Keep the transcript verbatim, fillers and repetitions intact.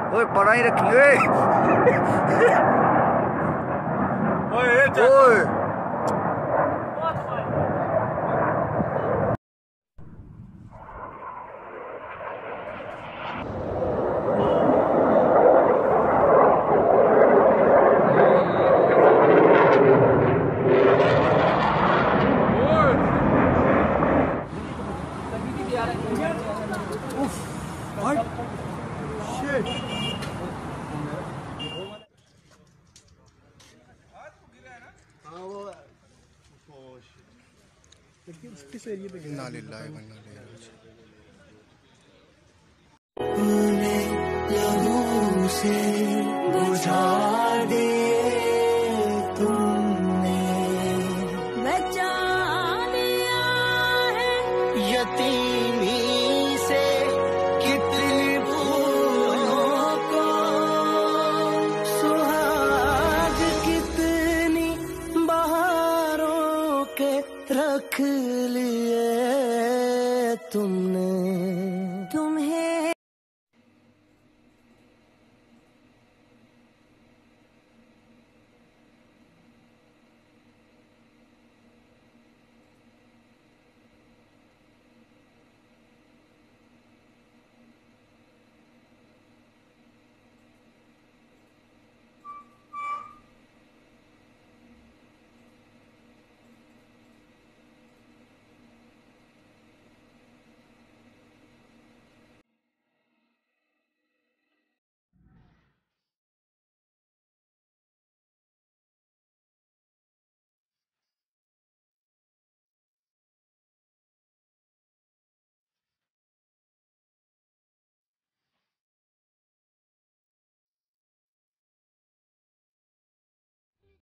ओए पढ़ाई रखी ओए ओए What? Shit. किस एरिया पे गिरना लिल्लाह है वन्ना ले लहू से बुझा दिए तुमने बचा दिया है यतीमी से कितनी भूलों को सुहाग कितनी बहारों के रख लिए तुमने